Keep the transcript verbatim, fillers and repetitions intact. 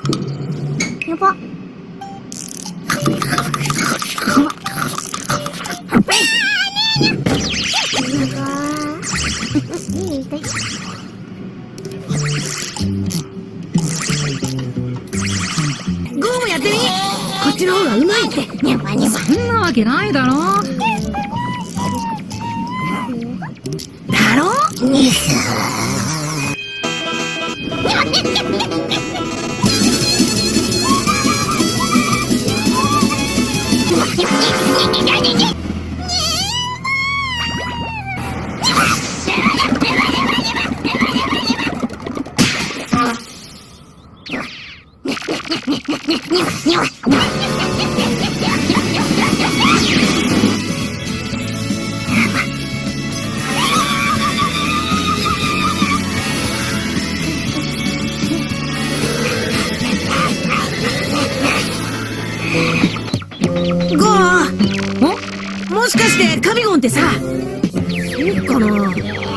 やば。ゴーもやってみ。こっちの方がうまいって。ニャパニャパ。 そんなわけないだろ。 だろ？ニス。ゴー、もしかしてカビゴンってさ、そうかな。